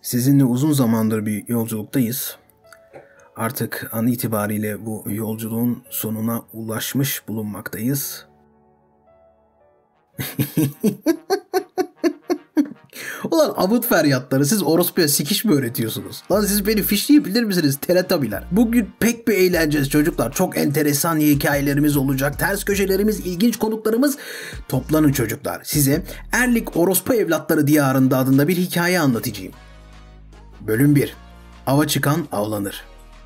Sizinle uzun zamandır bir yolculuktayız. Artık an itibariyle bu yolculuğun sonuna ulaşmış bulunmaktayız. Ulan abut feryatları, siz orospuya sikiş mi öğretiyorsunuz? Lan siz beni fişleyebilir misiniz teletabiler? Bugün pek bir eğleneceğiz çocuklar. Çok enteresan hikayelerimiz olacak. Ters köşelerimiz, ilginç konuklarımız. Toplanın çocuklar. Size Erlik Orospu Evlatları Diyarında adında bir hikaye anlatacağım. Bölüm 1. Ava çıkan avlanır.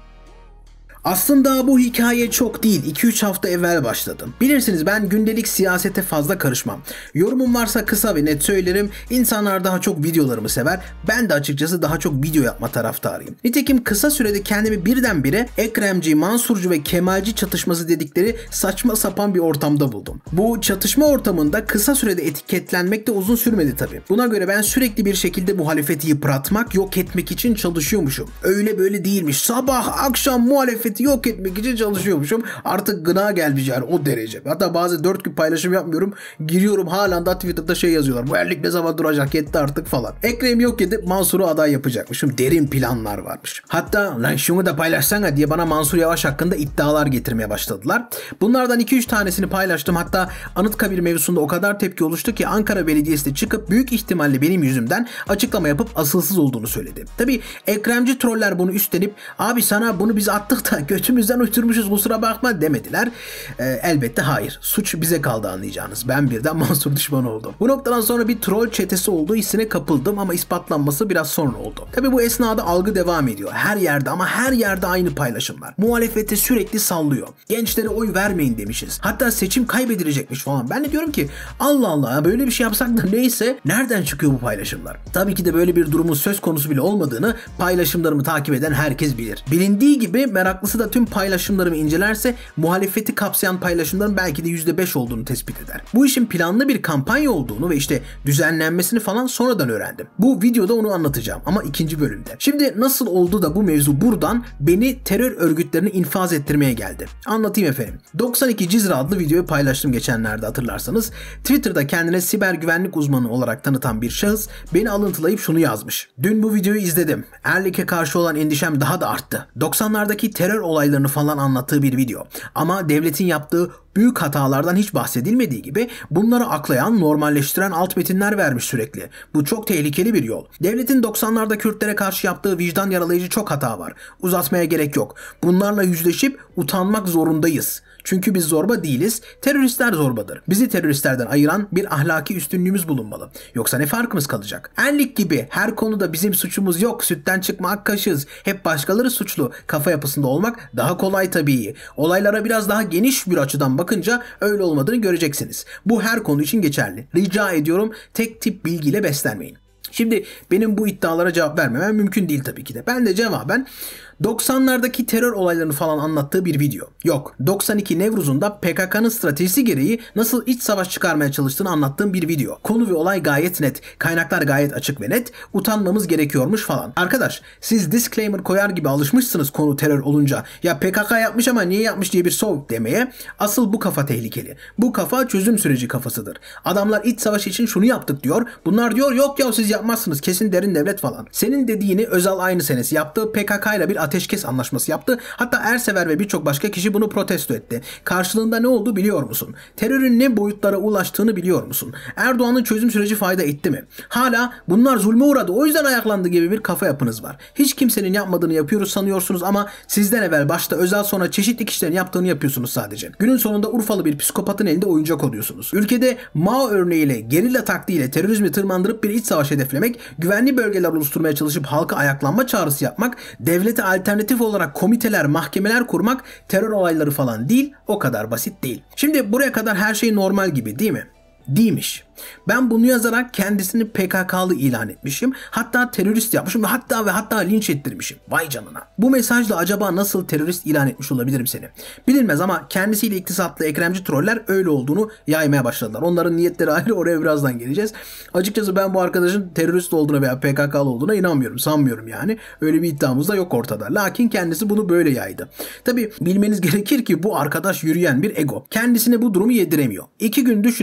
Aslında bu hikaye çok değil, 2-3 hafta evvel başladım. Bilirsiniz ben gündelik siyasete fazla karışmam. Yorumum varsa kısa ve net söylerim. İnsanlar daha çok videolarımı sever. Ben de açıkçası daha çok video yapma taraftarıyım. Nitekim kısa sürede kendimi birdenbire Ekremci, Mansurcu ve Kemalci çatışması dedikleri saçma sapan bir ortamda buldum. Bu çatışma ortamında kısa sürede etiketlenmek de uzun sürmedi tabii. Buna göre ben sürekli bir şekilde muhalefeti yıpratmak, yok etmek için çalışıyormuşum. Öyle böyle değilmiş. Sabah akşam muhalefeti yok etmek için çalışıyormuşum. Artık gına gelmiş yani o derece. Hatta bazı 4 gün paylaşım yapmıyorum. Giriyorum halen da Twitter'da şey yazıyorlar. Bu Erlik ne zaman duracak, yetti artık falan. Ekrem'i yok edip Mansur'u aday yapacakmışım. Derin planlar varmış. Hatta lan şunu da paylaşsana diye bana Mansur Yavaş hakkında iddialar getirmeye başladılar. Bunlardan 2-3 tanesini paylaştım. Hatta Anıtkabir mevzusunda o kadar tepki oluştu ki Ankara Belediyesi de çıkıp büyük ihtimalle benim yüzümden açıklama yapıp asılsız olduğunu söyledi. Tabii Ekremci troller bunu üstlenip abi sana bunu biz attık da götümüzden uydurmuşuz kusura bakma demediler. Elbette hayır. Suç bize kaldı anlayacağınız. Ben birden Mansur düşmanı oldum. Bu noktadan sonra bir troll çetesi olduğu hissine kapıldım ama ispatlanması biraz sonra oldu. Tabi bu esnada algı devam ediyor. Her yerde ama her yerde aynı paylaşımlar. Muhalefeti sürekli sallıyor. Gençlere oy vermeyin demişiz. Hatta seçim kaybedilecekmiş falan. Ben de diyorum ki Allah Allah böyle bir şey yapsak da neyse nereden çıkıyor bu paylaşımlar? Tabii ki de böyle bir durumun söz konusu bile olmadığını paylaşımlarımı takip eden herkes bilir. Bilindiği gibi meraklısı da tüm paylaşımlarımı incelerse muhalefeti kapsayan paylaşımların belki de %5 olduğunu tespit eder. Bu işin planlı bir kampanya olduğunu ve işte düzenlenmesini falan sonradan öğrendim. Bu videoda onu anlatacağım ama ikinci bölümde. Şimdi nasıl oldu da bu mevzu buradan beni terör örgütlerini infaz ettirmeye geldi? Anlatayım efendim. 92 Cizre adlı videoyu paylaştım geçenlerde hatırlarsanız. Twitter'da kendine siber güvenlik uzmanı olarak tanıtan bir şahıs beni alıntılayıp şunu yazmış. Dün bu videoyu izledim. Erlik'e karşı olan endişem daha da arttı. 90'lardaki terör olaylarını falan anlattığı bir video. Ama devletin yaptığı büyük hatalardan hiç bahsedilmediği gibi bunları aklayan, normalleştiren alt metinler vermiş sürekli. Bu çok tehlikeli bir yol. Devletin 90'larda Kürtlere karşı yaptığı vicdan yaralayıcı çok hata var. Uzatmaya gerek yok. Bunlarla yüzleşip utanmak zorundayız. Çünkü biz zorba değiliz, teröristler zorbadır. Bizi teröristlerden ayıran bir ahlaki üstünlüğümüz bulunmalı. Yoksa ne farkımız kalacak? Erlik gibi her konuda bizim suçumuz yok, sütten çıkma ak kaşığız, hep başkaları suçlu kafa yapısında olmak daha kolay tabii. Olaylara biraz daha geniş bir açıdan bakınca öyle olmadığını göreceksiniz. Bu her konu için geçerli. Rica ediyorum tek tip bilgiyle beslenmeyin. Şimdi benim bu iddialara cevap vermemem mümkün değil tabii ki de. Ben de cevaben 90'lardaki terör olaylarını falan anlattığı bir video. Yok, 92 Nevruz'unda PKK'nın stratejisi gereği nasıl iç savaş çıkarmaya çalıştığını anlattığım bir video. Konu ve olay gayet net. Kaynaklar gayet açık ve net. Utanmamız gerekiyormuş falan. Arkadaş, siz disclaimer koyar gibi alışmışsınız konu terör olunca. Ya PKK yapmış ama niye yapmış diye bir sov demeye. Asıl bu kafa tehlikeli. Bu kafa çözüm süreci kafasıdır. Adamlar iç savaş için şunu yaptık diyor. Bunlar diyor yok ya siz yapmazsınız. Kesin derin devlet falan. Senin dediğini Özal aynı senesi yaptığı PKK ile bir ateşkes anlaşması yaptı. Hatta Ersever ve birçok başka kişi bunu protesto etti. Karşılığında ne oldu biliyor musun? Terörün ne boyutlara ulaştığını biliyor musun? Erdoğan'ın çözüm süreci fayda etti mi? Hala bunlar zulme uğradı o yüzden ayaklandı gibi bir kafa yapınız var. Hiç kimsenin yapmadığını yapıyoruz sanıyorsunuz ama sizden evvel başta Özal sonra çeşitli kişilerin yaptığını yapıyorsunuz sadece. Günün sonunda Urfalı bir psikopatın elinde oyuncak oluyorsunuz. Ülkede Mao örneğiyle, gerilla taktiğiyle terörizmi tırmandırıp bir iç savaş hedeflemek, güvenli bölgeler oluşturmaya çalışıp halka ayaklanma çağrısı yapmak, devlete alternatif olarak komiteler, mahkemeler kurmak terör olayları falan değil, o kadar basit değil. Şimdi buraya kadar her şey normal gibi değil mi? Değilmiş. Ben bunu yazarak kendisini PKK'lı ilan etmişim. Hatta terörist yapmışım ve hatta linç ettirmişim. Vay canına. Bu mesajla acaba nasıl terörist ilan etmiş olabilirim seni? Bilinmez ama kendisiyle iktisatlı Ekremci troller öyle olduğunu yaymaya başladılar. Onların niyetleri ayrı, oraya birazdan geleceğiz. Açıkçası ben bu arkadaşın terörist olduğuna veya PKK'lı olduğuna inanmıyorum. Sanmıyorum yani. Öyle bir iddiamız da yok ortada. Lakin kendisi bunu böyle yaydı. Tabi bilmeniz gerekir ki bu arkadaş yürüyen bir ego. Kendisine bu durumu yediremiyor. 2 gün düşünüp taşınıyor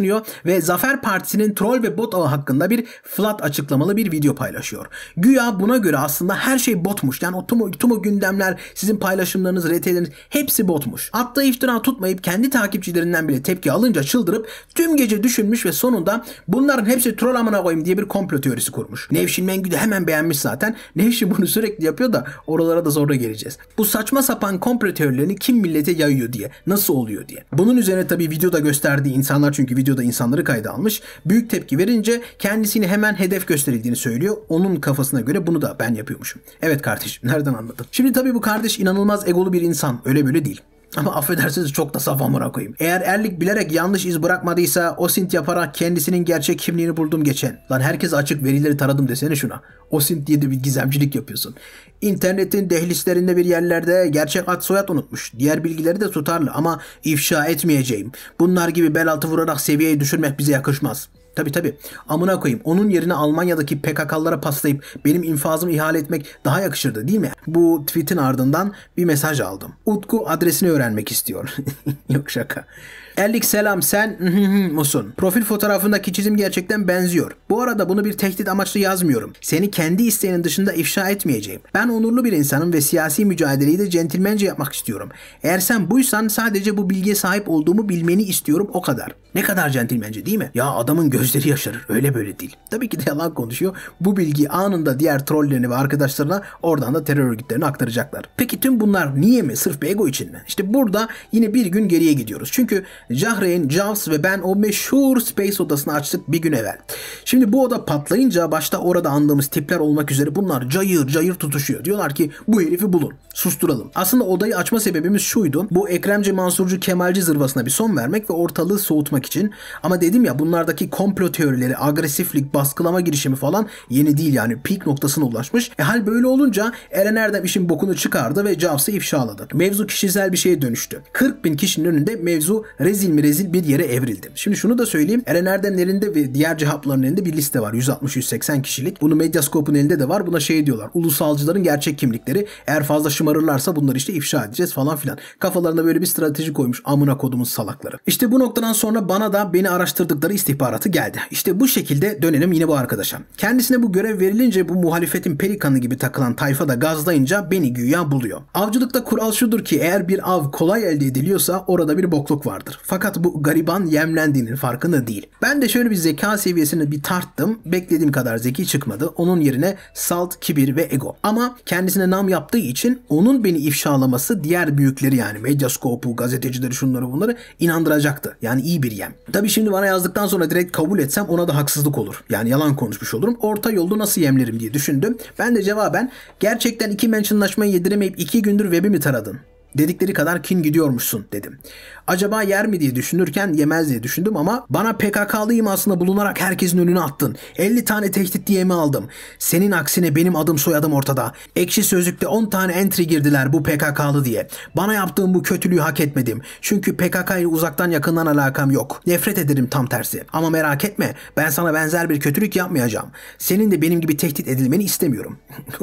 kullanıyor ve Zafer Partisi'nin troll ve bot ağı hakkında bir flat açıklamalı bir video paylaşıyor. Güya buna göre aslında her şey botmuş. Yani tüm o gündemler, sizin paylaşımlarınız, RT'leriniz hepsi botmuş. Attığı iftira tutmayıp kendi takipçilerinden bile tepki alınca çıldırıp tüm gece düşünmüş ve sonunda bunların hepsi troll amına koyayım diye bir komplo teorisi kurmuş. Nevşin Mengü de hemen beğenmiş zaten. Nevşin bunu sürekli yapıyor da oralara da sonra geleceğiz. Bu saçma sapan komplo teorilerini kim millete yayıyor diye, nasıl oluyor diye. Bunun üzerine tabii videoda gösterdiği insanlar, çünkü videoda insanları kayda almış, büyük tepki verince kendisini hemen hedef gösterildiğini söylüyor. Onun kafasına göre bunu da ben yapıyormuşum. Evet kardeşim, nereden anladın? Şimdi tabii bu kardeş inanılmaz egolu bir insan. Öyle böyle değil. Ama affedersiniz çok da saf amına koyayım. Eğer Erlik bilerek yanlış iz bırakmadıysa OSINT yaparak kendisinin gerçek kimliğini buldum geçen. Lan herkes açık, verileri taradım desene şuna. OSINT diye de bir gizemcilik yapıyorsun. İnternetin dehlizlerinde bir yerlerde gerçek ad soyad unutmuş. Diğer bilgileri de tutarlı ama ifşa etmeyeceğim. Bunlar gibi bel altı vurarak seviyeyi düşürmek bize yakışmaz. Tabii. Amına koyayım. Onun yerine Almanya'daki PKK'lara paslayıp benim infazımı ihale etmek daha yakışırdı değil mi? Bu tweetin ardından bir mesaj aldım. Utku adresini öğrenmek istiyor. Yok şaka. Erlik selam, sen musun? Profil fotoğrafındaki çizim gerçekten benziyor. Bu arada bunu bir tehdit amaçlı yazmıyorum. Seni kendi isteğinin dışında ifşa etmeyeceğim. Ben onurlu bir insanım ve siyasi mücadeleyi de centilmence yapmak istiyorum. Eğer sen buysan sadece bu bilgiye sahip olduğumu bilmeni istiyorum, o kadar. Ne kadar centilmence değil mi? Ya adamın gözleri yaşarır. Öyle böyle değil. Tabii ki de yalan konuşuyor. Bu bilgiyi anında diğer trollerine ve arkadaşlarına, oradan da terör örgütlerine aktaracaklar. Peki tüm bunlar niye mi? Sırf bir ego için mi? İşte burada yine bir gün geriye gidiyoruz. Çünkü Jahreyn, Jaws ve ben o meşhur Space odasını açtık bir gün evvel. Şimdi bu oda patlayınca başta orada andığımız tipler olmak üzere bunlar cayır cayır tutuşuyor. Diyorlar ki bu herifi bulun, susturalım. Aslında odayı açma sebebimiz şuydu. Bu Ekremci, Mansurcu, Kemalci zırvasına bir son vermek ve ortalığı soğutmak için. Ama dedim ya, bunlardaki komplo teorileri, agresiflik, baskılama girişimi falan yeni değil, yani peak noktasına ulaşmış. Hal böyle olunca Eren Erdem işin bokunu çıkardı ve Jaws'ı ifşaladı. Mevzu kişisel bir şeye dönüştü. 40.000 kişinin önünde mevzu rezil bir yere evrildi. Şimdi şunu da söyleyeyim. Eren Erdem'in elinde ve diğer cihapların elinde bir liste var. 160-180 kişilik. Bunu Medyascope'un elinde de var. Buna şey diyorlar. Ulusalcıların gerçek kimlikleri. Eğer fazla şımarırlarsa bunları işte ifşa edeceğiz falan filan. Kafalarına böyle bir strateji koymuş amına kodumun salakları. İşte bu noktadan sonra bana da beni araştırdıkları istihbaratı geldi. İşte bu şekilde dönelim yine bu arkadaşa. Kendisine bu görev verilince bu muhalefetin pelikanı gibi takılan tayfa da gazlayınca beni güya buluyor. Avcılıkta kural şudur ki eğer bir av kolay elde ediliyorsa orada bir bokluk vardır. Fakat bu gariban yemlendiğinin farkında değil. Ben de şöyle bir zeka seviyesini bir tarttım. Beklediğim kadar zeki çıkmadı. Onun yerine salt, kibir ve ego. Ama kendisine nam yaptığı için onun beni ifşalaması diğer büyükleri, yani Medyascope'u, gazetecileri, şunları bunları inandıracaktı. Yani iyi bir yem. Tabii şimdi bana yazdıktan sonra direkt kabul etsem ona da haksızlık olur. Yani yalan konuşmuş olurum. Orta yolda nasıl yemlerim diye düşündüm. Ben de cevaben gerçekten 2 mentionlaşmayı yediremeyip 2 gündür web'i mi taradın? Dedikleri kadar kin gidiyormuşsun dedim. Acaba yer mi diye düşünürken yemez diye düşündüm ama bana PKK'lı imasında bulunarak herkesin önüne attın. 50 tane tehdit diyemi aldım. Senin aksine benim adım soyadım ortada. Ekşi Sözlük'te 10 tane entry girdiler bu PKK'lı diye. Bana yaptığım bu kötülüğü hak etmedim. Çünkü PKK ile uzaktan yakından alakam yok. Nefret ederim tam tersi. Ama merak etme, ben sana benzer bir kötülük yapmayacağım. Senin de benim gibi tehdit edilmeni istemiyorum.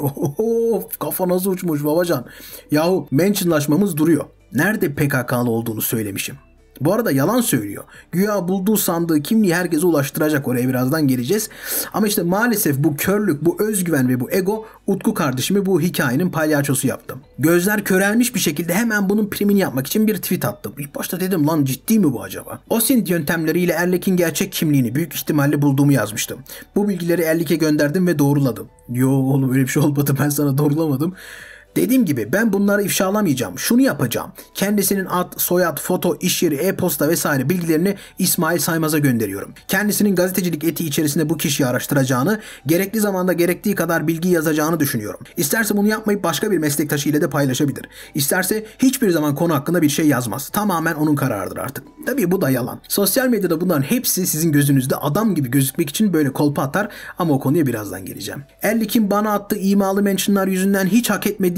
Kafa nasıl uçmuş babacan. Yahu mentionlaşmamız duruyor. Nerede PKK'lı olduğunu söylemişim. Bu arada yalan söylüyor. Güya bulduğu sandığı kimliği herkese ulaştıracak. Oraya birazdan geleceğiz. Ama işte maalesef bu körlük, bu özgüven ve bu ego Utku kardeşimi bu hikayenin palyaçosu yaptı. Gözler körelmiş bir şekilde hemen bunun primini yapmak için bir tweet attım. İlk başta dedim lan ciddi mi bu acaba? OSINT yöntemleriyle Erlik'in gerçek kimliğini büyük ihtimalle bulduğumu yazmıştım. Bu bilgileri Erlik'e gönderdim ve doğruladım. Yo oğlum öyle bir şey olmadı, ben sana doğrulamadım. Dediğim gibi ben bunları ifşalamayacağım. Şunu yapacağım. Kendisinin ad, soyad, foto, iş yeri, e-posta vesaire bilgilerini İsmail Saymaz'a gönderiyorum. Kendisinin gazetecilik etiği içerisinde bu kişiyi araştıracağını, gerekli zamanda gerektiği kadar bilgi yazacağını düşünüyorum. İsterse bunu yapmayıp başka bir meslektaşı ile de paylaşabilir. İsterse hiçbir zaman konu hakkında bir şey yazmaz. Tamamen onun kararıdır artık. Tabii bu da yalan. Sosyal medyada bunların hepsi sizin gözünüzde adam gibi gözükmek için böyle kolpa atar ama o konuya birazdan geleceğim. Erlik'in bana attığı imalı mentionlar yüzünden hiç hak etmediğim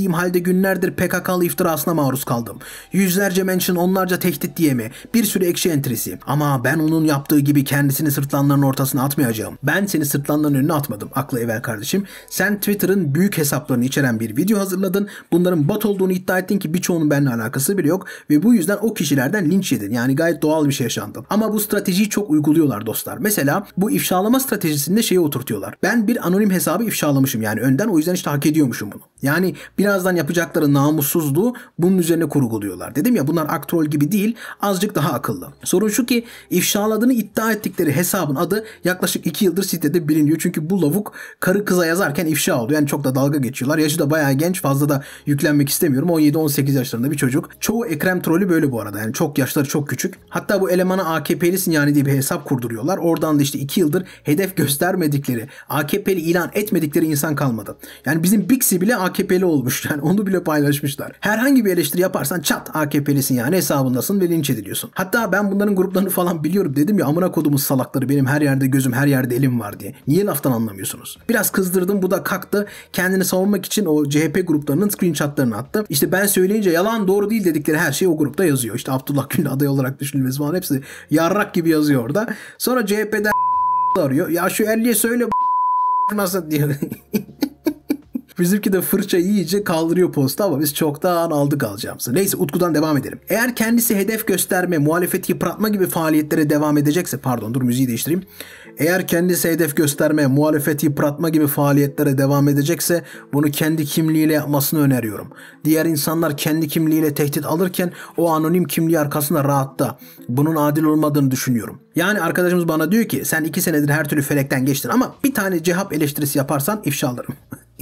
bilmediğim halde günlerdir PKK'lı iftirasına maruz kaldım. Yüzlerce mention, onlarca tehdit diyemi, bir sürü ekşi entrisi. Ama ben onun yaptığı gibi kendisini sırtlanların ortasına atmayacağım. Ben seni sırtlanların önüne atmadım aklı evvel kardeşim. Sen Twitter'ın büyük hesaplarını içeren bir video hazırladın. Bunların bot olduğunu iddia ettin ki birçoğunun benimle alakası bile yok ve bu yüzden o kişilerden linç yedin. Yani gayet doğal bir şey yaşandı. Ama bu stratejiyi çok uyguluyorlar dostlar. Mesela bu ifşalama stratejisinde şeyi oturtuyorlar. Ben bir anonim hesabı ifşalamışım yani önden, o yüzden işte hak ediyormuşum bunu. Yani birazdan yapacakları namussuzluğu bunun üzerine kurguluyorlar. Dedim ya, bunlar aktrol gibi değil, azıcık daha akıllı. Sorun şu ki ifşaladığını iddia ettikleri hesabın adı yaklaşık 2 yıldır sitede biliniyor. Çünkü bu lavuk karı kıza yazarken ifşa oluyor. Yani çok da dalga geçiyorlar. Yaşı da bayağı genç, fazla da yüklenmek istemiyorum. 17-18 yaşlarında bir çocuk. Çoğu Ekrem trolü böyle bu arada. Yani çok yaşları çok küçük. Hatta bu elemana AKP'lisin yani diye bir hesap kurduruyorlar. Oradan da işte 2 yıldır hedef göstermedikleri, AKP'li ilan etmedikleri insan kalmadı. Yani bizim Bixi bile AKP'li olmuş. Yani onu bile paylaşmışlar. Herhangi bir eleştiri yaparsan çat AKP'lisin yani, hesabındasın ve linç ediliyorsun. Hatta ben bunların gruplarını falan biliyorum, dedim ya amına kodumuz salakları, benim her yerde gözüm her yerde elim var diye. Niye laftan anlamıyorsunuz? Biraz kızdırdım, bu da kalktı. Kendini savunmak için o CHP gruplarının screenshotlarını attı. İşte ben söyleyince yalan doğru değil dedikleri her şey o grupta yazıyor. İşte Abdullah Gül'ün aday olarak düşünülmesi falan hepsi yarrak gibi yazıyor orada. Sonra CHP'den arıyor. Ya şu 50'ye söyle nasıl diyor. Bizimki de fırça iyice kaldırıyor posta ama biz çoktan aldık alacağımızı. Neyse, Utku'dan devam edelim. Eğer kendisi hedef gösterme, muhalefeti yıpratma gibi faaliyetlere devam edecekse, pardon dur müziği değiştireyim. Eğer kendisi hedef gösterme, muhalefeti yıpratma gibi faaliyetlere devam edecekse bunu kendi kimliğiyle yapmasını öneriyorum. Diğer insanlar kendi kimliğiyle tehdit alırken o anonim kimliği arkasında rahatta. Bunun adil olmadığını düşünüyorum. Yani arkadaşımız bana diyor ki sen 2 senedir her türlü felekten geçtin ama bir tane cehap eleştirisi yaparsan ifşalarım.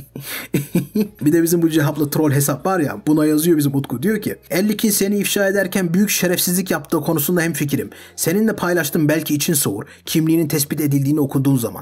Bir de bizim bu cehaplı troll hesap var ya, buna yazıyor bizim Utku, diyor ki Ellikin seni ifşa ederken büyük şerefsizlik yaptığı konusunda hemfikirim. Seninle paylaştım, belki için soğur kimliğinin tespit edildiğini okuduğun zaman.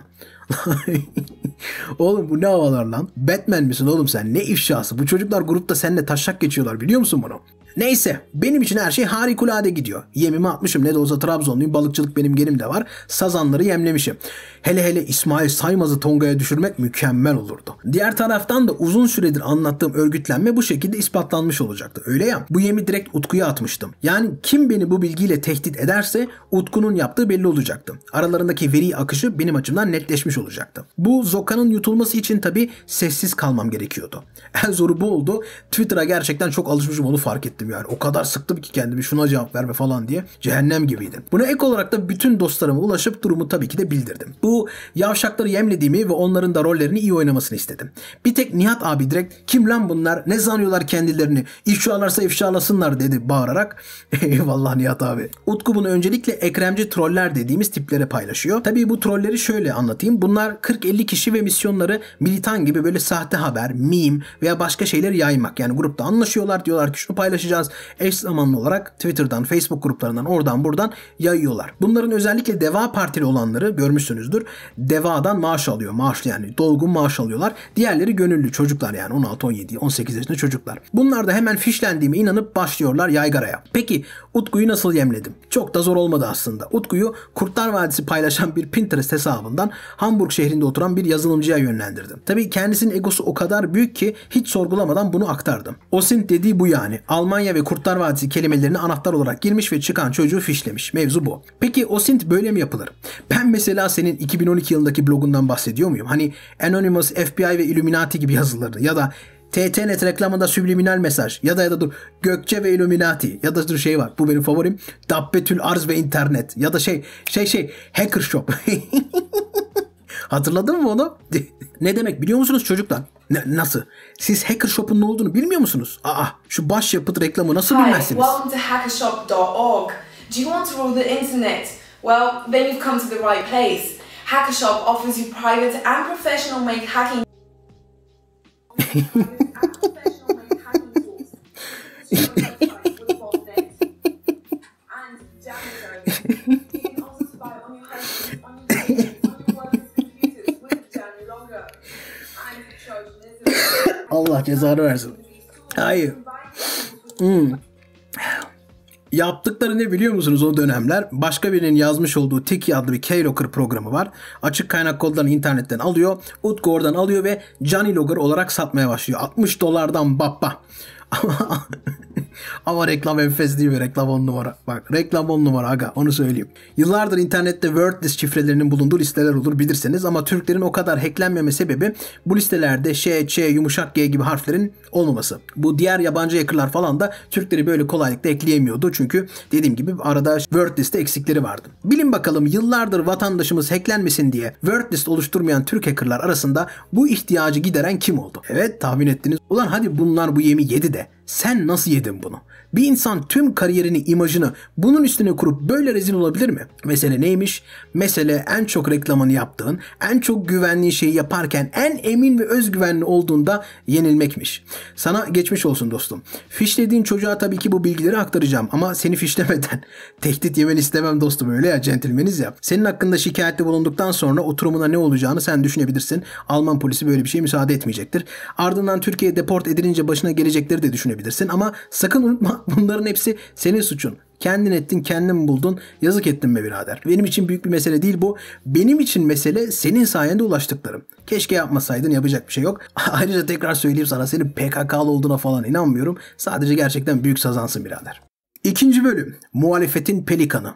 Oğlum bu ne havalar lan? Batman misin oğlum sen? Ne ifşası? Bu çocuklar grupta seninle taşak geçiyorlar, biliyor musun bunu? Neyse, benim için her şey harikulade gidiyor. Yemimi atmışım, ne de olsa Trabzonluyum, balıkçılık benim genimde var. Sazanları yemlemişim. Hele İsmail Saymaz'ı Tonga'ya düşürmek mükemmel olurdu. Diğer taraftan da uzun süredir anlattığım örgütlenme bu şekilde ispatlanmış olacaktı. Öyle ya, bu yemi direkt Utku'ya atmıştım. Yani kim beni bu bilgiyle tehdit ederse Utku'nun yaptığı belli olacaktı. Aralarındaki veri akışı benim açımdan netleşmiş olacaktı. Bu Zoka'nın yutulması için tabii sessiz kalmam gerekiyordu. En zoru bu oldu. Twitter'a gerçekten çok alışmışım, onu fark ettim yani. O kadar sıktım ki kendimi, şuna cevap verme falan diye. Cehennem gibiydim. Buna ek olarak da bütün dostlarıma ulaşıp durumu tabii ki de bildirdim. Bu yavşakları yemlediğimi ve onların da rollerini iyi oynamasını istedim. Bir tek Nihat abi direkt kim lan bunlar, ne sanıyorlar kendilerini, ifşalarsa ifşalasınlar dedi bağırarak. Eyvallah Nihat abi. Utku bunu öncelikle Ekremci troller dediğimiz tiplere paylaşıyor. Tabii bu trolleri şöyle anlatayım. Bunlar 40-50 kişi ve misyonları militan gibi böyle sahte haber, meme veya başka şeyleri yaymak. Yani grupta anlaşıyorlar, diyorlar ki şunu paylaşacağız. Eş zamanlı olarak Twitter'dan, Facebook gruplarından, oradan buradan yayıyorlar. Bunların özellikle Deva Partili olanları görmüşsünüzdür. Deva'dan maaş alıyor. Maaşlı yani dolgun maaş alıyorlar. Diğerleri gönüllü çocuklar yani 16, 17, 18 yaşında çocuklar. Bunlar da hemen fişlendiğime inanıp başlıyorlar yaygaraya. Peki Utku'yu nasıl yemledim? Çok da zor olmadı aslında. Utku'yu Kurtlar Vadisi paylaşan bir Pinterest hesabından Hamburg şehrinde oturan bir yazılımcıya yönlendirdim. Tabii kendisinin egosu o kadar büyük ki hiç sorgulamadan bunu aktardım. Osint dediği bu yani. Almanya ve Kurtlar Vadisi kelimelerini anahtar olarak girmiş ve çıkan çocuğu fişlemiş. Mevzu bu. Peki Osint böyle mi yapılır? Ben mesela senin 2012 yılındaki blogundan bahsediyor muyum? Hani Anonymous, FBI ve Illuminati gibi yazılarını ya da TTNet reklamında subliminal mesaj ya da dur Gökçe ve Illuminati ya da dur şey var, bu benim favorim, Dabbetül Arz ve internet ya da Hacker Shop. Hatırladın mı onu? Ne demek biliyor musunuz çocuklar? Nasıl? Siz Hacker Shop'un ne olduğunu bilmiyor musunuz? Şu başyapıt reklamı nasıl bilmezsiniz? Hi, welcome to hackershop.org. Do you want to rule the internet? Well, then you've come to the right place. Hackershop offers you private and professional made hacking Allah cezanı versin. Hayır. Yaptıkları ne biliyor musunuz o dönemler? Başka birinin yazmış olduğu Tiki adlı bir keylogger programı var. Açık kaynak kodlarını internetten alıyor. Utku oradan alıyor ve Johnny Logger olarak satmaya başlıyor. $60 bappa. Ama reklam enfes değil mi? Reklam 10 numara. Bak reklam 10 numara aga, onu söyleyeyim. Yıllardır internette wordless şifrelerinin bulunduğu listeler olur bilirsiniz ama Türklerin o kadar hacklenmeme sebebi bu listelerde Ş, Ç, yumuşak G gibi harflerin olmaması. Bu diğer yabancı hackerlar falan da Türkleri böyle kolaylıkla ekleyemiyordu çünkü dediğim gibi arada wordless'te eksikleri vardı. Bilin bakalım yıllardır vatandaşımız hacklenmesin diye wordless oluşturmayan Türk hackerlar arasında bu ihtiyacı gideren kim oldu? Evet, tahmin ettiniz. Ulan hadi bunlar bu yemi yedi de sen nasıl yedin bunu? Bir insan tüm kariyerini, imajını bunun üstüne kurup böyle rezil olabilir mi? Mesele neymiş? Mesele en çok reklamını yaptığın, en çok güvenli şeyi yaparken en emin ve özgüvenli olduğunda yenilmekmiş. Sana geçmiş olsun dostum. Fişlediğin çocuğa tabii ki bu bilgileri aktaracağım ama seni fişlemeden tehdit yemeni istemem dostum, öyle ya, centilmeniz ya. Senin hakkında şikayette bulunduktan sonra oturumuna ne olacağını sen düşünebilirsin. Alman polisi böyle bir şeye müsaade etmeyecektir. Ardından Türkiye'ye deport edilince başına gelecekleri de düşünebilirsin ama sakın unutma, bunların hepsi senin suçun. Kendin ettin, kendin buldun. Yazık ettin be birader. Benim için büyük bir mesele değil bu. Benim için mesele senin sayende ulaştıklarım. Keşke yapmasaydın, yapacak bir şey yok. Ayrıca tekrar söyleyeyim sana, senin PKK'lı olduğuna falan inanmıyorum. Sadece gerçekten büyük sazansın birader. 2. bölüm. Muhalefetin pelikanı.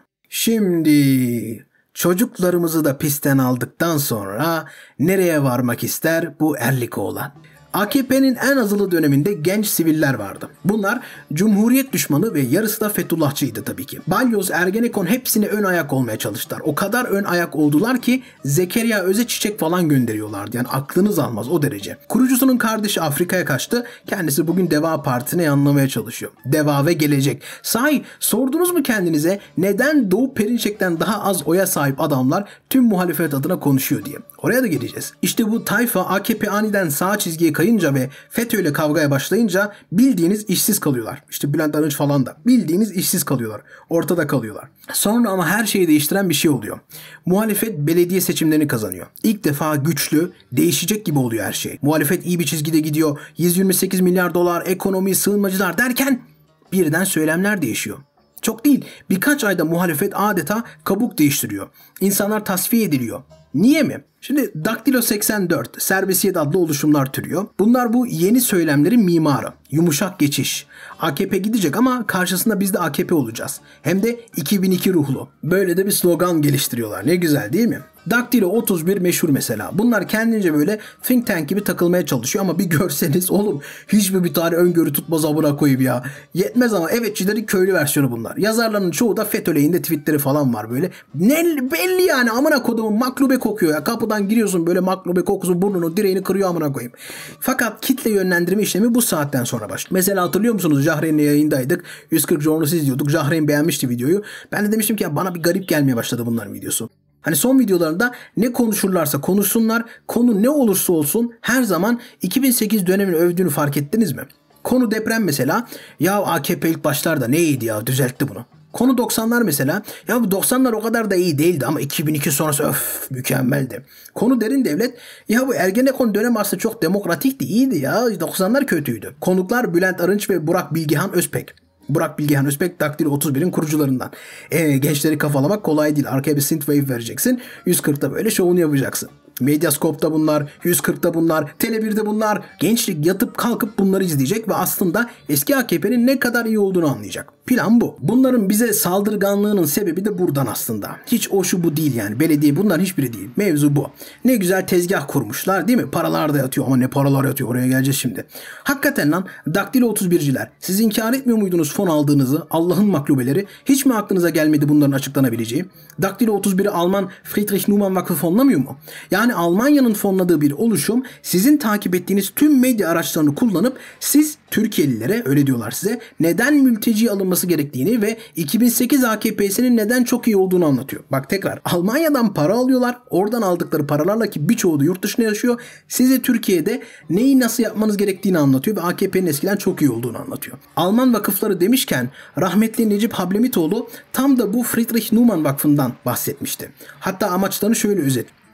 Şimdi çocuklarımızı da pistten aldıktan sonra nereye varmak ister bu Erlikoğlan? AKP'nin en azılı döneminde genç siviller vardı. Bunlar Cumhuriyet düşmanı ve yarısı da Fethullahçıydı tabii ki. Balyoz, Ergenekon hepsine ön ayak olmaya çalıştılar. O kadar ön ayak oldular ki Zekeriya Öz'e çiçek falan gönderiyorlardı. Yani aklınız almaz o derece. Kurucusunun kardeşi Afrika'ya kaçtı. Kendisi bugün Deva Partisi'ne yanlamaya çalışıyor. Deva ve Gelecek. Sahi sordunuz mu kendinize neden Doğu Perinçek'ten daha az oya sahip adamlar tüm muhalefet adına konuşuyor diye? Oraya da geleceğiz. İşte bu tayfa AKP aniden sağ çizgiye kayınca ve FETÖ ile kavgaya başlayınca bildiğiniz işsiz kalıyorlar. İşte Bülent Arınç falan da bildiğiniz işsiz kalıyorlar. Ortada kalıyorlar. Sonra ama her şeyi değiştiren bir şey oluyor. Muhalefet belediye seçimlerini kazanıyor. İlk defa güçlü, değişecek gibi oluyor her şey. Muhalefet iyi bir çizgide gidiyor. 128 milyar dolar, ekonomi, sığınmacılar derken birden söylemler değişiyor. Çok değil, birkaç ayda muhalefet adeta kabuk değiştiriyor. İnsanlar tasfiye ediliyor. Niye mi? Şimdi Daktilo 84, Serbestiyet adlı oluşumlar türüyor. Bunlar bu yeni söylemlerin mimarı. Yumuşak geçiş. AKP gidecek ama karşısında biz de AKP olacağız. Hem de 2002 ruhlu. Böyle de bir slogan geliştiriyorlar. Ne güzel değil mi? Daktilo 31 meşhur mesela. Bunlar kendince böyle think tank gibi takılmaya çalışıyor ama bir görseniz oğlum hiçbir tane öngörü tutmaz amına koyayım ya. Yetmez ama evetçilerin köylü versiyonu bunlar. Yazarların çoğu da FETÖ lehinde tweetleri falan var böyle. Ne belli yani, amına kodumun maklube kokuyor ya. Kapıdan giriyorsun böyle maklube kokusu burnunu direğini kırıyor amına koyayım. Fakat kitle yönlendirme işlemi bu saatten sonra başlıyor. Mesela hatırlıyor musunuz? Jahreyn'le yayındaydık. 140 Journalist izliyorduk. Jahreyn beğenmişti videoyu. Ben de demiştim ki ya bana bir garip gelmeye başladı bunların videosu. Hani son videolarında ne konuşurlarsa konuşsunlar, konu ne olursa olsun her zaman 2008 dönemini övdüğünü fark ettiniz mi? Konu deprem mesela. Ya AKP ilk başlarda neydi ya, düzeltti bunu. Konu 90'lar mesela. Ya bu 90'lar o kadar da iyi değildi ama 2002 sonrası öf mükemmeldi. Konu derin devlet. Ya bu Ergenekon dönemi aslında çok demokratikti, iyiydi ya. 90'lar kötüydü. Konuklar Bülent Arınç ve Burak Bilgehan Özpek. Burak Bilgehan Özpek Daktilo 31'in kurucularından. Gençleri kafalamak kolay değil. Arkaya bir synthwave vereceksin. 140'ta böyle şovunu yapacaksın. Medyascope'da bunlar, 140'ta bunlar, Tele1'de bunlar. Gençlik yatıp kalkıp bunları izleyecek ve aslında eski AKP'nin ne kadar iyi olduğunu anlayacak. Plan bu. Bunların bize saldırganlığının sebebi de buradan aslında. Hiç o şu bu değil yani. Belediye bunlar hiçbiri değil. Mevzu bu. Ne güzel tezgah kurmuşlar değil mi? Paralar da yatıyor ama ne paralar yatıyor, oraya geleceğiz şimdi. Hakikaten lan Daktilo 31'ciler. Siz inkar etmiyor muydunuz fon aldığınızı? Allah'ın maklubeleri. Hiç mi aklınıza gelmedi bunların açıklanabileceği? Daktilo 31'i Alman Friedrich Naumann Vakfı fonlamıyor mu? Yani Almanya'nın fonladığı bir oluşum sizin takip ettiğiniz tüm medya araçlarını kullanıp siz Türkiye'lilere, öyle diyorlar size, neden mülteci alınması gerektiğini ve 2008 AKP'sinin neden çok iyi olduğunu anlatıyor. Bak tekrar, Almanya'dan para alıyorlar. Oradan aldıkları paralarla, ki birçoğu da yurt dışında yaşıyor, size Türkiye'de neyi nasıl yapmanız gerektiğini anlatıyor ve AKP'nin eskiden çok iyi olduğunu anlatıyor. Alman vakıfları demişken rahmetli Necip Hablemitoğlu tam da bu Friedrich Naumann Vakfı'ndan bahsetmişti. Hatta amaçlarını şöyle özet.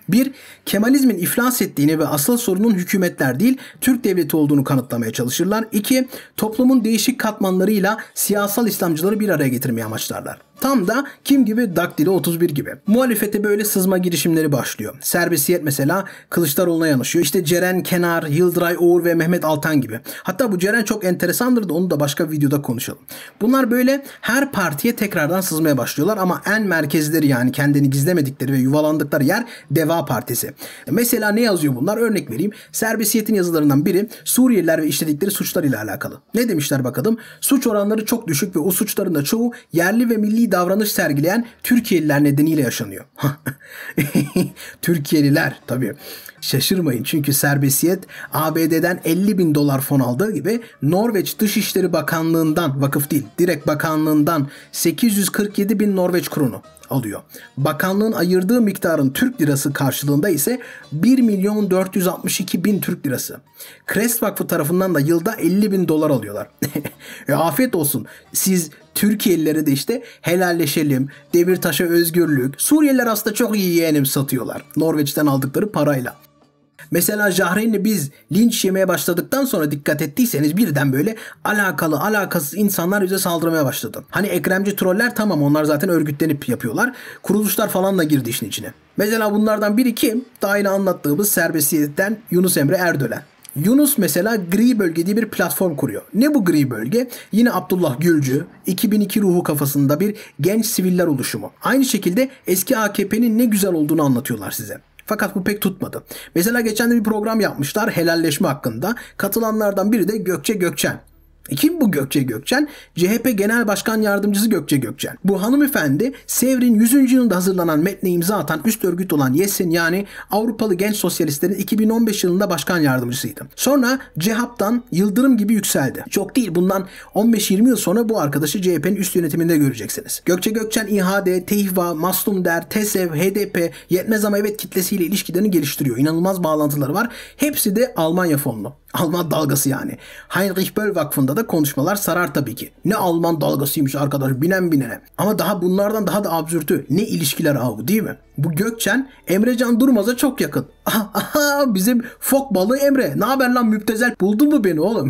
Bir, Kemalizmin iflas ettiğini ve asıl sorunun hükümetler değil Türk devleti olduğunu kanıtlamaya çalışırlar. İki, toplumun değişik katmanlarıyla siyasal İslamcıları bir araya getirmeye amaçlarlar. Tam da kim gibi? Daktilo 31 gibi. Muhalefete böyle sızma girişimleri başlıyor. Serbestiyet mesela Kılıçdaroğlu'na yanaşıyor. İşte Ceren Kenar, Yıldıray Oğur ve Mehmet Altan gibi. Hatta bu Ceren çok enteresandır da onu da başka bir videoda konuşalım. Bunlar böyle her partiye tekrardan sızmaya başlıyorlar ama en merkezleri, yani kendini gizlemedikleri ve yuvalandıkları yer Deva Partisi. Mesela ne yazıyor bunlar? Örnek vereyim. Serbestiyet'in yazılarından biri Suriyeliler ve işledikleri suçlar ile alakalı. Ne demişler bakalım? Suç oranları çok düşük ve o suçların da çoğu yerli ve milli davranış sergileyen Türkiye'liler nedeniyle yaşanıyor. Türkiye'liler tabii. Şaşırmayın çünkü Serbestiyet ABD'den $50.000 fon aldığı gibi Norveç Dışişleri Bakanlığı'ndan, vakıf değil direkt bakanlığından 847.000 Norveç kronu alıyor. Bakanlığın ayırdığı miktarın Türk lirası karşılığında ise 1.462.000 Türk lirası. Crest Vakfı tarafından da yılda $50.000 alıyorlar. Afiyet olsun. Siz Türkiye'lilere de işte helalleşelim, Demirtaş'a özgürlük, Suriyeliler aslında çok iyi yeğenim satıyorlar. Norveç'ten aldıkları parayla. Mesela Jahreyn'le biz linç yemeye başladıktan sonra dikkat ettiyseniz birden böyle alakalı alakasız insanlar bize saldırmaya başladı. Hani Ekremci troller tamam, onlar zaten örgütlenip yapıyorlar. Kuruluşlar falan da girdi işin içine. Mesela bunlardan biri kim? Daha yine anlattığımız Serbestiyet'ten Yunus Emre Erdölen. Yunus mesela Gri Bölge diye bir platform kuruyor. Ne bu Gri Bölge? Yine Abdullah Gülcü, 2002 ruhu kafasında bir genç siviller oluşumu. Aynı şekilde eski AKP'nin ne güzel olduğunu anlatıyorlar size. Fakat bu pek tutmadı. Mesela geçen de bir program yapmışlar helalleşme hakkında. Katılanlardan biri de Gökçe Gökçen. Kim bu Gökçe Gökçen? CHP Genel Başkan Yardımcısı Gökçe Gökçen. Bu hanımefendi Sevr'in 100. yılında hazırlanan metne imza atan üst örgüt olan YES'in, yani Avrupalı Genç Sosyalistlerin 2015 yılında başkan yardımcısıydı. Sonra CHAP'tan yıldırım gibi yükseldi. Çok değil, bundan 15-20 yıl sonra bu arkadaşı CHP'nin üst yönetiminde göreceksiniz. Gökçe Gökçen İHA'de, TİHVA, Maslum Der, TESEV, HDP, Yetmez Ama Evet kitlesiyle ilişkilerini geliştiriyor. İnanılmaz bağlantıları var. Hepsi de Almanya fonlu. Alman dalgası yani. Heinrich Böll Vakfı'nda da konuşmalar sarar tabii ki. Ne Alman dalgasıymış arkadaş, binen binene. Ama daha bunlardan daha da absürtü. Ne ilişkiler ağı, değil mi? Bu Gökçen Emrecan Durmaz'a çok yakın. Aha, bizim fok balığı Emre. Ne haber lan müptezel? Buldun mu beni oğlum?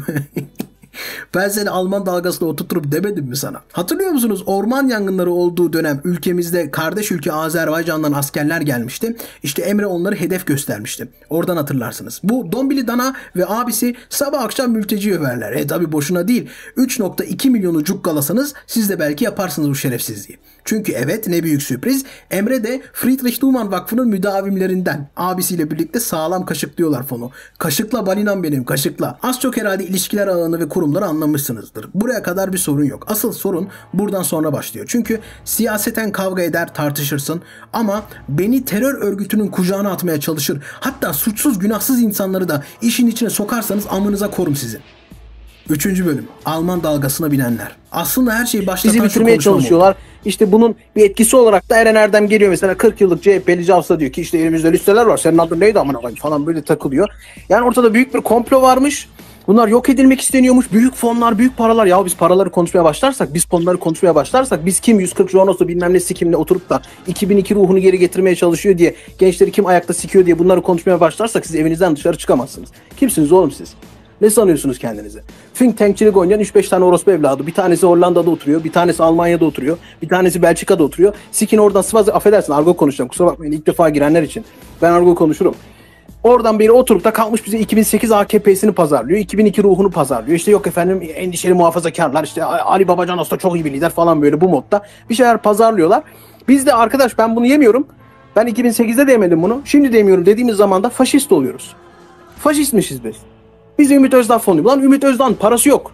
Ben seni Alman dalgasına oturturum demedim mi sana? Hatırlıyor musunuz? Orman yangınları olduğu dönem ülkemizde kardeş ülke Azerbaycan'dan askerler gelmişti. İşte Emre onları hedef göstermişti. Oradan hatırlarsınız. Bu Dombili Dana ve abisi sabah akşam mülteci överler. Tabi boşuna değil. 3.2 milyonu cukkalasanız siz de belki yaparsınız bu şerefsizliği. Çünkü evet, ne büyük sürpriz, Emre de Friedrich Naumann Vakfı'nın müdavimlerinden. Abisiyle birlikte sağlam kaşıklıyorlar fonu. Kaşıkla balinam benim, kaşıkla. Az çok herhalde ilişkiler ağını ve kurumları anlamışsınızdır. Buraya kadar bir sorun yok. Asıl sorun buradan sonra başlıyor. Çünkü siyaseten kavga eder, tartışırsın ama beni terör örgütünün kucağına atmaya çalışır, hatta suçsuz günahsız insanları da işin içine sokarsanız amınıza korum sizi. 3. bölüm. Alman dalgasına binenler. Aslında her şeyi başlatan bizi bitirmeye çalışıyorlar. Oldu. İşte bunun bir etkisi olarak da Eren Erdem geliyor mesela 40 yıllık CHP'li Cavs'a diyor ki işte elimizde listeler var. Senin adın neydi amına koyayım falan böyle takılıyor. Yani ortada büyük bir komplo varmış. Bunlar yok edilmek isteniyormuş. Büyük fonlar, büyük paralar. Ya biz paraları konuşmaya başlarsak, biz konuları konuşmaya başlarsak, biz kim 140 Jonos'u bilmem ne sikimle oturup da 2002 ruhunu geri getirmeye çalışıyor diye, gençleri kim ayakta sikiyor diye bunları konuşmaya başlarsak siz evinizden dışarı çıkamazsınız. Kimsiniz oğlum siz? Ne sanıyorsunuz kendinizi? Think tankçilik oynayan 3-5 tane orospu evladı. Bir tanesi Hollanda'da oturuyor, bir tanesi Almanya'da oturuyor, bir tanesi Belçika'da oturuyor. Sikin oradan sıvazı, affedersin argo konuşacağım, kusura bakmayın ilk defa girenler için. Ben argo konuşurum. Oradan biri oturup da kalkmış bize 2008 AKP'sini pazarlıyor, 2002 ruhunu pazarlıyor. İşte yok efendim endişeli muhafazakarlar, işte Ali Babacan aslında çok iyi bir lider falan, böyle bu modda bir şeyler pazarlıyorlar. Biz de arkadaş ben bunu yemiyorum, ben 2008'de de yemedim bunu, şimdi de yemiyorum dediğimiz zaman da faşist oluyoruz. Faşistmişiz biz. Biz Ümit Özdağ fonuyum. Lan Ümit Özdağ'ın parası yok.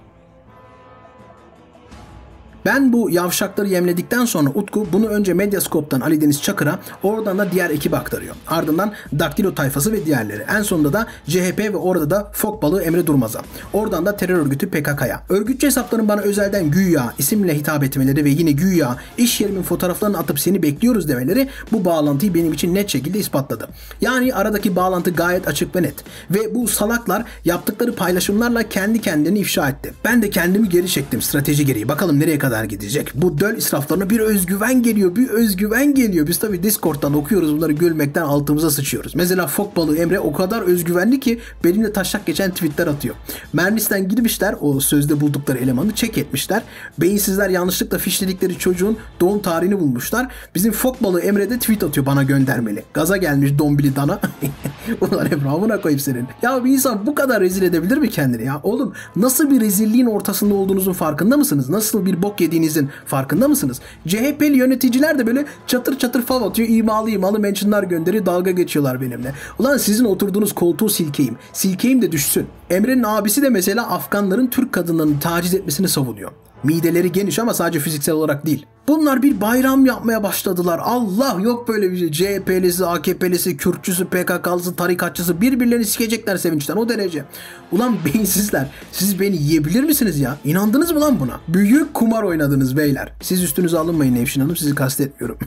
Ben bu yavşakları yemledikten sonra Utku bunu önce Medyascope'tan Ali Deniz Çakır'a, oradan da diğer ekibe aktarıyor. Ardından Daktilo tayfası ve diğerleri. En sonunda da CHP ve orada da fok balığı Emre Durmaz'a. Oradan da terör örgütü PKK'ya. Örgütçü hesapların bana özelden güya isimle hitap etmeleri ve yine güya iş yerimin fotoğraflarını atıp seni bekliyoruz demeleri bu bağlantıyı benim için net şekilde ispatladı. Yani aradaki bağlantı gayet açık ve net. Ve bu salaklar yaptıkları paylaşımlarla kendi kendini ifşa etti. Ben de kendimi geri çektim strateji gereği. Bakalım nereye kadar kadar gidecek. Bu döl israflarına bir özgüven geliyor. Bir özgüven geliyor. Biz tabii Discord'dan okuyoruz bunları, gülmekten altımıza sıçıyoruz. Mesela fok balığı Emre o kadar özgüvenli ki benimle taşak geçen tweetler atıyor. Mernis'ten girmişler, o sözde buldukları elemanı check etmişler. Beyinsizler yanlışlıkla fişledikleri çocuğun doğum tarihini bulmuşlar. Bizim fok balığı Emre de tweet atıyor bana göndermeli. Gaza gelmiş dombili dana. Ulan Emre amına koyayım senin. Ya bir insan bu kadar rezil edebilir mi kendini ya? Oğlum nasıl bir rezilliğin ortasında olduğunuzun farkında mısınız? Nasıl bir bok yediğinizin farkında mısınız? CHP'li yöneticiler de böyle çatır çatır fav atıyor. İmalı mentionlar gönderiyor. Dalga geçiyorlar benimle. Ulan sizin oturduğunuz koltuğu silkeyim. Silkeyim de düşsün. Emre'nin abisi de mesela Afganların Türk kadınlarını taciz etmesini savunuyor. Mideleri geniş ama sadece fiziksel olarak değil. Bunlar bir bayram yapmaya başladılar. Allah, yok böyle bir şey. CHP'lisi, AKP'lisi, Kürtçüsü, PKK'lısı, tarikatçısı birbirlerini sikecekler sevinçten, o derece. Ulan beyinsizler, siz beni yiyebilir misiniz ya? İnandınız mı lan buna? Büyük kumar oynadınız beyler. Siz üstünüze alınmayın Nevşin Hanım, sizi kastetmiyorum.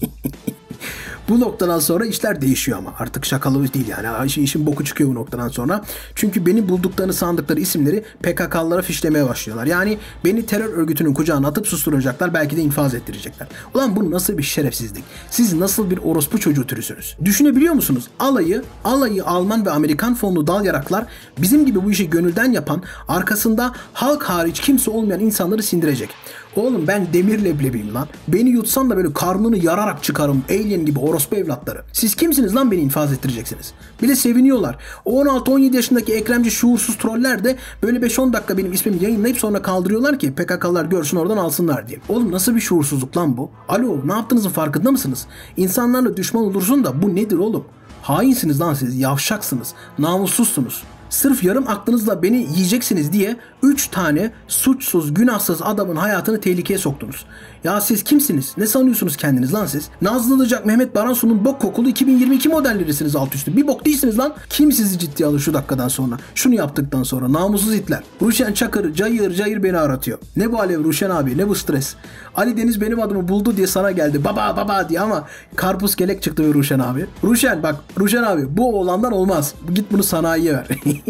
Bu noktadan sonra işler değişiyor ama. Artık şakalı değil yani. İşin boku çıkıyor bu noktadan sonra. Çünkü beni bulduklarını sandıkları isimleri PKK'lılara fişlemeye başlıyorlar. Yani beni terör örgütünün kucağına atıp susturacaklar. Belki de infaz ettirecekler. Ulan bu nasıl bir şerefsizlik? Siz nasıl bir orospu çocuğu türüsünüz? Düşünebiliyor musunuz? Alayı Alman ve Amerikan fonlu dal yaraklar bizim gibi bu işi gönülden yapan, arkasında halk hariç kimse olmayan insanları sindirecek. Oğlum ben demir leblebiyim lan. Beni yutsan da böyle karnını yararak çıkarım. Alien gibi orospu evlatları. Siz kimsiniz lan beni infaz ettireceksiniz? Bir de seviniyorlar. O 16-17 yaşındaki Ekremci şuursuz troller de böyle 5-10 dakika benim ismimi yayınlayıp sonra kaldırıyorlar ki PKK'lar görsün oradan alsınlar diye. Oğlum nasıl bir şuursuzluk lan bu? Alo, ne yaptığınızın farkında mısınız? İnsanlarla düşman olursun da bu nedir oğlum? Hainsiniz lan siz. Yavşaksınız. Namussuzsunuz. Sırf yarım aklınızla beni yiyeceksiniz diye 3 tane suçsuz, günahsız adamın hayatını tehlikeye soktunuz. Ya siz kimsiniz? Ne sanıyorsunuz kendiniz lan siz? Nazlılıcak Mehmet Baransu'nun bok kokulu 2022 modellerisiniz alt üstü. Bir bok değilsiniz lan. Kim sizi ciddiye alır şu dakikadan sonra? Şunu yaptıktan sonra namussuz itler. Ruşen Çakır cayır cayır beni aratıyor. Ne bu alev Ruşen abi, ne bu stres? Ali Deniz benim adımı buldu diye sana geldi. Baba diye ama karpuz kelek çıktı be Ruşen abi. Ruşen abi bu oğlandan olmaz. Git bunu sanayiye ver.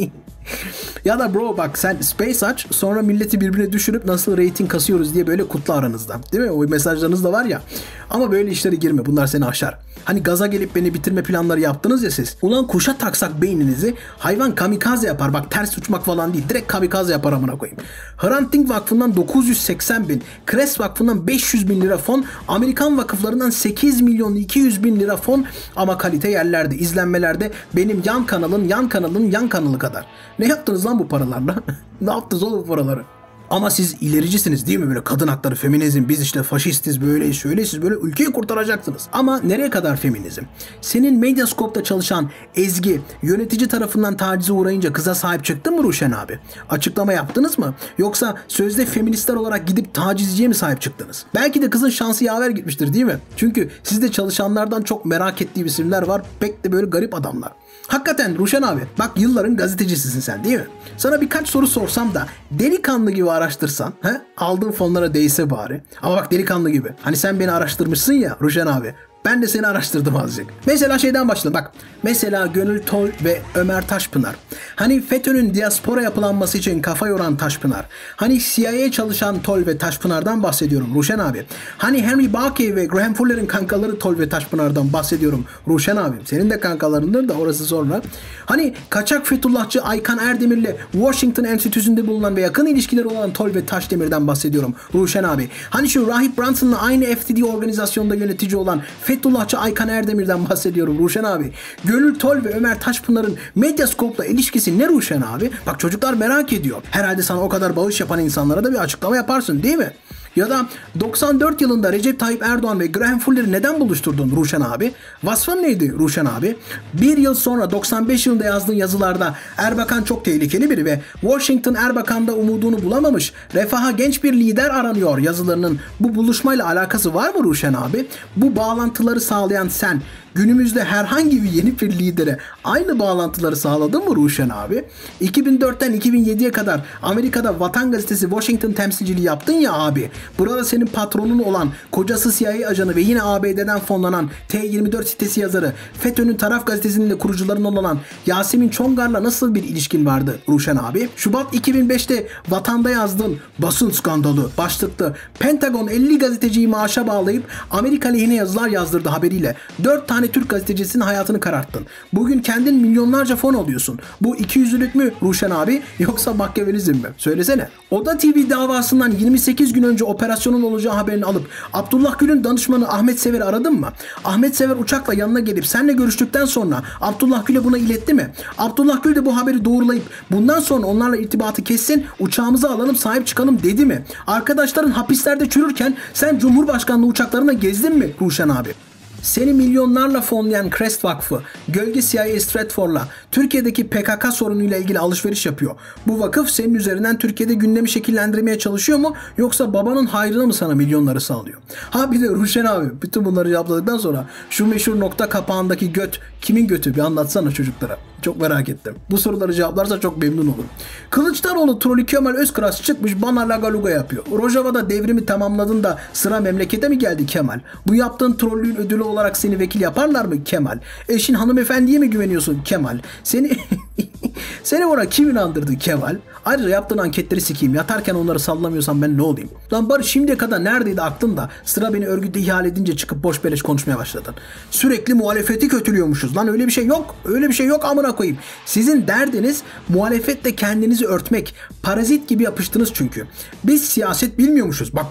Ya da bro bak sen space aç, sonra milleti birbirine düşürüp nasıl rating kasıyoruz diye böyle kutla aranızda. Değil mi? O mesajlarınız da var ya. Ama böyle işlere girme. Bunlar seni aşar. Hani gaza gelip beni bitirme planları yaptınız ya siz. Ulan kuşa taksak beyninizi hayvan kamikaze yapar. Bak ters uçmak falan değil. Direkt kamikaze yapar amına koyayım. Hrant Dink Vakfı'ndan 980 bin, Kres Vakfı'ndan 500 bin lira fon, Amerikan vakıflarından 8 milyon 200 bin lira fon ama kalite yerlerde, izlenmelerde benim yan kanalın yan kanalı kadar. Ne yaptınız lan bu paralarla? Ne yaptınız oğlum bu paraları? Ama siz ilericisiniz değil mi? Böyle kadın hakları, feminizm, biz işte faşistiz, böyle şöyle, siz böyle ülkeyi kurtaracaksınız. Ama nereye kadar feminizm? Senin Medyascope'da çalışan Ezgi yönetici tarafından tacize uğrayınca kıza sahip çıktın mı Ruşen abi? Açıklama yaptınız mı? Yoksa sözde feministler olarak gidip tacizciye mi sahip çıktınız? Belki de kızın şansı yaver gitmiştir değil mi? Çünkü sizde çalışanlardan çok merak ettiği isimler var. Pek de böyle garip adamlar. Hakikaten Ruşen abi, bak yılların gazetecisisin sen değil mi? Sana birkaç soru sorsam da delikanlı gibi araştırsan, aldığın fonlara değse bari. Ama bak delikanlı gibi. Hani sen beni araştırmışsın ya Ruşen abi. Ben de seni araştırdım azıcık. Mesela şeyden başladım bak. Mesela Gönül Tol ve Ömer Taşpınar. Hani FETÖ'nün diaspora yapılanması için kafa yoran Taşpınar. Hani CIA'ye çalışan Tol ve Taşpınar'dan bahsediyorum Ruşen abi. Hani Henry Barkey ve Graham Fuller'ın kankaları Tol ve Taşpınar'dan bahsediyorum Ruşen abi. Senin de kankalarındır da orası sonra. Hani kaçak Fethullahçı Aykan Erdemir'le Washington Enstitüsü'nde bulunan ve yakın ilişkileri olan Tol ve Taşdemir'den bahsediyorum Ruşen abi. Hani şu Rahip Branson'la aynı FTD organizasyonda yönetici olan Fethullahçı Aykan Erdemir'den bahsediyorum Ruşen abi. Gönül Tol ve Ömer Taşpınar'ın Medyascope'la ilişkisi ne Ruşen abi? Bak çocuklar merak ediyor. Herhalde sana o kadar bağış yapan insanlara da bir açıklama yaparsın değil mi? Ya da 94 yılında Recep Tayyip Erdoğan ve Graham Fuller'i neden buluşturdun Ruşen abi? Vasfın neydi Ruşen abi? Bir yıl sonra 95 yılında yazdığın yazılarda Erbakan çok tehlikeli biri ve Washington Erbakan'da umudunu bulamamış, refaha genç bir lider aranıyor yazılarının bu buluşmayla alakası var mı Ruşen abi? Bu bağlantıları sağlayan sen günümüzde herhangi bir yeni bir lidere aynı bağlantıları sağladın mı Ruşen abi? 2004'ten 2007'ye kadar Amerika'da Vatan Gazetesi Washington temsilciliği yaptın ya abi. Burada senin patronun olan, kocası CIA ajanı ve yine ABD'den fonlanan T24 sitesi yazarı, FETÖ'nün Taraf gazetesinin de kurucularından olan Yasemin Çongar'la nasıl bir ilişkin vardı Ruşen abi? Şubat 2005'te Vatan'da yazdığın basın skandalı başlıklı Pentagon 50 gazeteciyi maaşa bağlayıp Amerika lehine yazılar yazdırdı haberiyle 4 tane Türk gazetecisinin hayatını kararttın. Bugün kendin milyonlarca fon alıyorsun. Bu ikiyüzlülük mü Ruşen abi yoksa Machiavellizm mi? Söylesene. Oda TV davasından 28 gün önce operasyonun olacağı haberini alıp Abdullah Gül'ün danışmanı Ahmet Sever'i aradın mı? Ahmet Sever uçakla yanına gelip seninle görüştükten sonra Abdullah Gül'e buna iletti mi? Abdullah Gül de bu haberi doğrulayıp bundan sonra onlarla irtibatı kessin, uçağımızı alalım, sahip çıkalım dedi mi? Arkadaşların hapislerde çürürken sen Cumhurbaşkanlığı uçaklarına gezdin mi Ruşen abi? Seni milyonlarla fonlayan Crest Vakfı, gölge CIA Stratfor'la Türkiye'deki PKK sorunuyla ilgili alışveriş yapıyor. Bu vakıf senin üzerinden Türkiye'de gündemi şekillendirmeye çalışıyor mu? Yoksa babanın hayrına mı sana milyonları sağlıyor? Ha bir de Ruşen abi, bütün bunları cevapladıktan sonra şu meşhur nokta kapağındaki göt kimin götü bir anlatsana çocuklara. Çok merak ettim. Bu soruları cevaplarsa çok memnun olurum. Kılıçdaroğlu trolü Kemal Özkıras çıkmış bana lagaluga yapıyor. Rojava'da devrimi tamamladın da sıra memlekete mi geldi Kemal? Bu yaptığın trollüğün ödülü olarak seni vekil yaparlar mı Kemal? Eşin hanımefendiye mi güveniyorsun Kemal? Seni ona kim inandırdı Kemal? Ayrıca yaptığın anketleri sikeyim. Yatarken onları sallamıyorsan ben ne olayım? Lan bari şimdiye kadar neredeydi aklın da sıra beni örgüte ihale edince çıkıp boş beleş konuşmaya başladın. Sürekli muhalefeti kötülüyormuşuz. Lan öyle bir şey yok. Öyle bir şey yok amına koyayım. Sizin derdiniz muhalefetle kendinizi örtmek. Parazit gibi yapıştınız çünkü. Biz siyaset bilmiyormuşuz. Bak.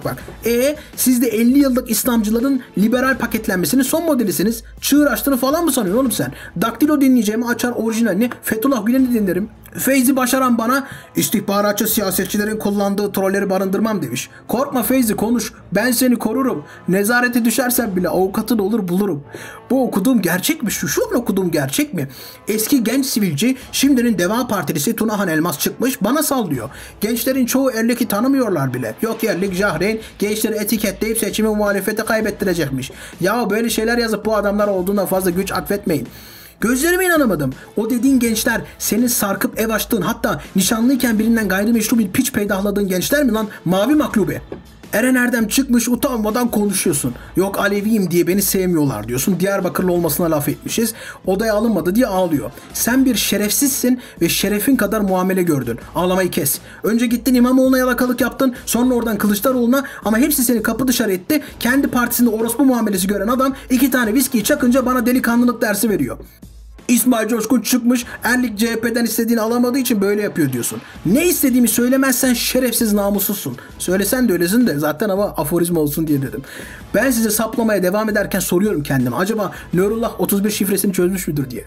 Siz de 50 yıllık İslamcıların liberal paketlenmesinin son modelisiniz. Çığır açtığını falan mı sanıyorsun oğlum sen? Daktilo dinleyeceğimi açar orijinalini Fethullah Gülen'i dinlerim. Feyzi Başaran bana istihbaratçı siyasetçilerin kullandığı trolleri barındırmam demiş. Korkma Feyzi konuş. Ben seni korurum. Nezarete düşersen bile avukatın olur bulurum. Bu okuduğum gerçek mi? Şu an okuduğum gerçek mi? Eski genç sivilci şimdinin Deva Partilisi Tunahan Elmas çıkmış bana sallıyor. Gençlerin çoğu Erlik'i tanımıyorlar bile. Yok Erlik Jahreyn gençleri etiketleyip seçimi muhalefete kaybettirecekmiş. Ya böyle şeyler yazıp bu adamlar olduğuna fazla güç atfetmeyin. Gözlerime inanamadım. O dediğin gençler senin sarkıp ev açtığın hatta nişanlıyken birinden gayrimeşru bir piç peydahladığın gençler mi lan? Mavi maklube. Eren Erdem çıkmış utanmadan konuşuyorsun. Yok Aleviyim diye beni sevmiyorlar diyorsun. Diyarbakırlı olmasına laf etmişiz. Odaya alınmadı diye ağlıyor. Sen bir şerefsizsin ve şerefin kadar muamele gördün. Ağlamayı kes. Önce gittin İmamoğlu'na yalakalık yaptın. Sonra oradan Kılıçdaroğlu'na ama hepsi seni kapı dışarı etti. Kendi partisinde orospu muamelesi gören adam 2 tane viskiyi çakınca bana delikanlılık dersi veriyor. İsmail Coşkun çıkmış Erlik CHP'den istediğini alamadığı için böyle yapıyor diyorsun. Ne istediğimi söylemezsen şerefsiz namussuzsun. Söylesen de öylesin de zaten ama aforizma olsun diye dedim. Ben size saplamaya devam ederken soruyorum kendime. Acaba Nurullah 31 şifresini çözmüş müdür diye.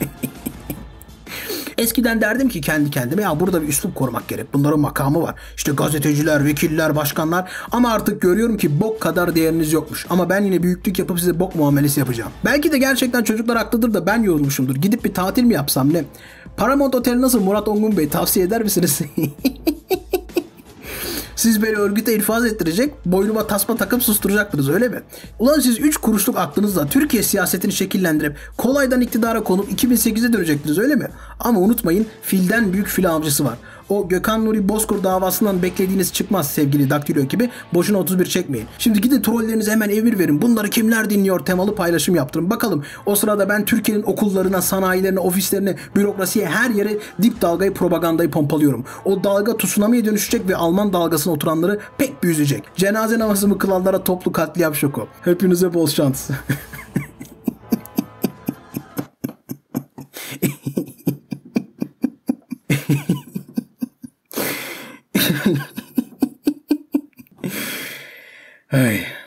Eskiden derdim ki kendi kendime ya burada bir üslup korumak gerek. Bunların makamı var. İşte gazeteciler, vekiller, başkanlar. Ama artık görüyorum ki bok kadar değeriniz yokmuş. Ama ben yine büyüklük yapıp size bok muamelesi yapacağım. Belki de gerçekten çocuklar haklıdır da ben yorulmuşumdur. Gidip bir tatil mi yapsam ne? Paramount Otel nasıl Murat Ongun Bey tavsiye eder misiniz? Siz beni örgüte infaz ettirecek, boynuma tasma takıp susturacaktınız öyle mi? Ulan siz 3 kuruşluk aklınızla Türkiye siyasetini şekillendirip kolaydan iktidara konup 2008'e dönecektiniz öyle mi? Ama unutmayın filden büyük fil avcısı var. O Gökhan Nuri Bozkır davasından beklediğiniz çıkmaz sevgili Daktilo ekibi. Boşuna 31 çekmeyin. Şimdi gidin trollerinize hemen emir verin. Bunları kimler dinliyor temalı paylaşım yaptırın. Bakalım o sırada ben Türkiye'nin okullarına, sanayilerine, ofislerine, bürokrasiye her yere dip dalgayı, propagandayı pompalıyorum. O dalga tsunami'ye dönüşecek ve Alman dalgasına oturanları pek büyüzecek. Cenaze namazımı kılanlara toplu katliam şoku. Hepinize bol şans. Hey.